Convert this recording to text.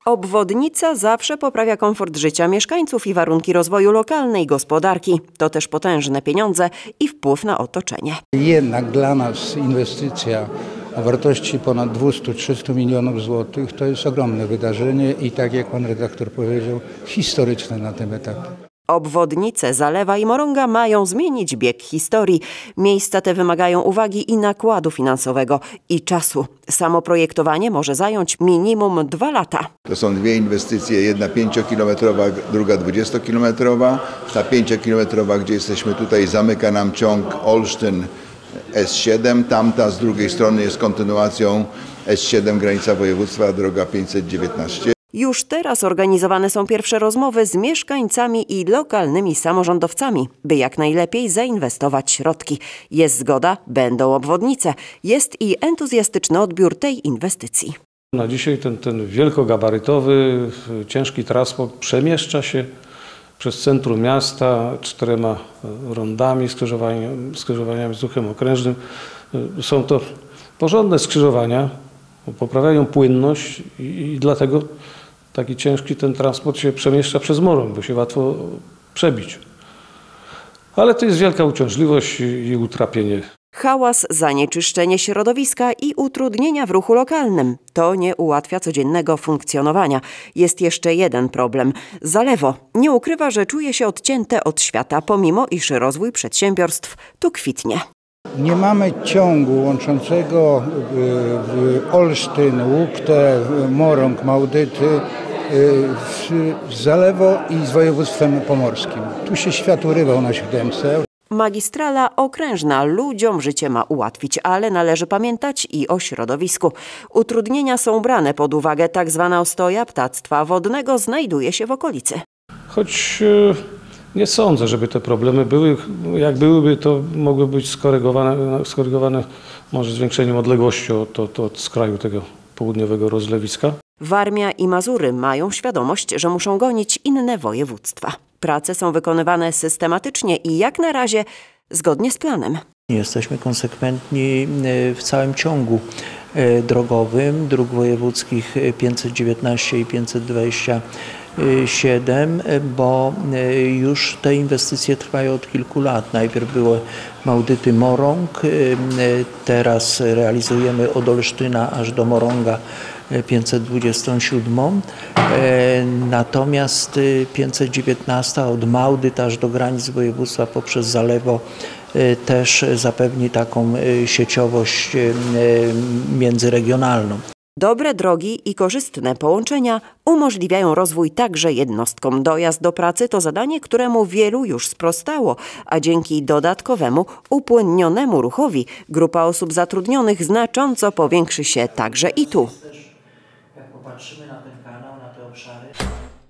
Obwodnica zawsze poprawia komfort życia mieszkańców i warunki rozwoju lokalnej gospodarki. To też potężne pieniądze i wpływ na otoczenie. Jednak dla nas inwestycja o wartości ponad 200-300 milionów złotych to jest ogromne wydarzenie i tak jak pan redaktor powiedział, historyczne na tym etapie. Obwodnice Zalewa i Morąga mają zmienić bieg historii. Miejsca te wymagają uwagi i nakładu finansowego i czasu. Samo projektowanie może zająć minimum 2 lata. To są dwie inwestycje, jedna 5-kilometrowa, druga 20-kilometrowa. Ta 5-kilometrowa, gdzie jesteśmy tutaj, zamyka nam ciąg Olsztyn S7. Tamta z drugiej strony jest kontynuacją S7, granica województwa, droga 519. Już teraz organizowane są pierwsze rozmowy z mieszkańcami i lokalnymi samorządowcami, by jak najlepiej zainwestować środki. Jest zgoda, będą obwodnice. Jest i entuzjastyczny odbiór tej inwestycji. Na dzisiaj ten wielkogabarytowy, ciężki transport przemieszcza się przez centrum miasta 4 rondami, skrzyżowaniami z ruchem okrężnym. Są to porządne skrzyżowania, poprawiają płynność i dlatego taki ciężki ten transport się przemieszcza przez Morąg, bo się łatwo przebić. Ale to jest wielka uciążliwość i utrapienie. Hałas, zanieczyszczenie środowiska i utrudnienia w ruchu lokalnym. To nie ułatwia codziennego funkcjonowania. Jest jeszcze jeden problem. Zalewo nie ukrywa, że czuje się odcięte od świata, pomimo iż rozwój przedsiębiorstw tu kwitnie. Nie mamy ciągu łączącego Olsztyn, Łuktę, Morąg, Małdyty z Zalewo i z województwem pomorskim. Tu się świat urywał na 7. Magistrala okrężna ludziom życie ma ułatwić, ale należy pamiętać i o środowisku. Utrudnienia są brane pod uwagę. Tak zwana ostoja ptactwa wodnego znajduje się w okolicy. Choć nie sądzę, żeby te problemy były. Jak byłyby, to mogły być skorygowane może zwiększeniem odległości od skraju tego południowego rozlewiska. Warmia i Mazury mają świadomość, że muszą gonić inne województwa. Prace są wykonywane systematycznie i jak na razie zgodnie z planem. Jesteśmy konsekwentni w całym ciągu drogowym dróg wojewódzkich 519 i 527, bo już te inwestycje trwają od kilku lat. Najpierw były Małdyty Morąg, teraz realizujemy od Olsztyna aż do Morąga 527, natomiast 519 od Małdyt aż do granic województwa poprzez Zalewo też zapewni taką sieciowość międzyregionalną. Dobre drogi i korzystne połączenia umożliwiają rozwój także jednostkom. Dojazd do pracy to zadanie, któremu wielu już sprostało, a dzięki dodatkowemu, upłynnionemu ruchowi grupa osób zatrudnionych znacząco powiększy się także i tu. Jak popatrzymy na ten kanał, na te obszary.